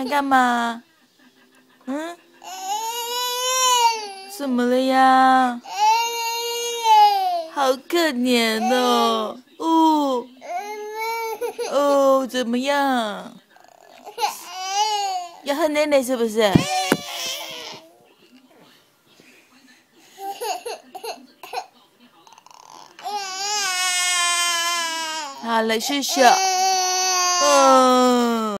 在干嘛？嗯？怎么了呀？好可怜哦！怎么样？要喝奶奶是不是？好了，叔叔。